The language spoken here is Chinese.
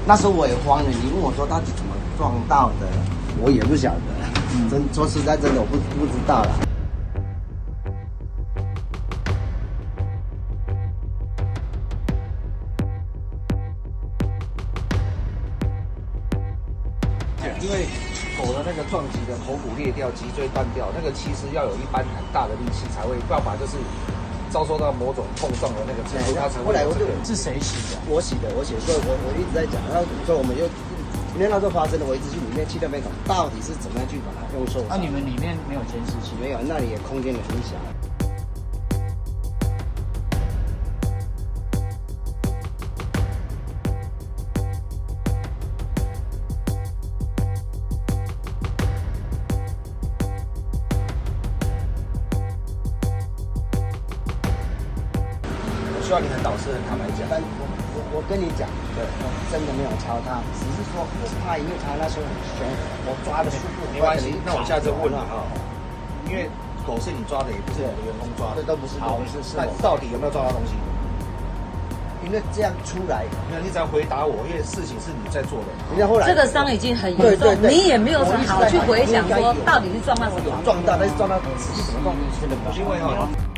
那时候我也慌了，你问我说到底怎么撞到的，我也不晓得。说实在，真的我不知道了。 因为狗的那个撞击的头骨裂掉、脊椎断掉，那个其实要有一般很大的力气才会，办法就是遭受到某种碰撞的那个程度，它才会。后来我就是谁洗的？ 我洗的，所以我一直在讲，然后所以我们就今天那时候发生的，我一直去里面去那边搞，到底是怎么样去把它用受伤？ 你们里面没有监视器？ 没有，那里也空间也很小。 希望你很老实、很坦白讲。 但我跟你讲，对，我真的没有抄他，只是说我怕，因为他那时候很凶，我抓的速度没关系。那我下次问了哈，因为狗是你抓的，也不是你的员工抓的， 都不是。好， 那到底有没有抓到东西？ 因为这样出来， 没有，你只要回答我，因为事情是你在做的。 人家后来这个伤已经很严重，你也没有好去回想说到底是撞到什么。 有撞到，但是撞到实际怎么撞，真的不。 因为哈。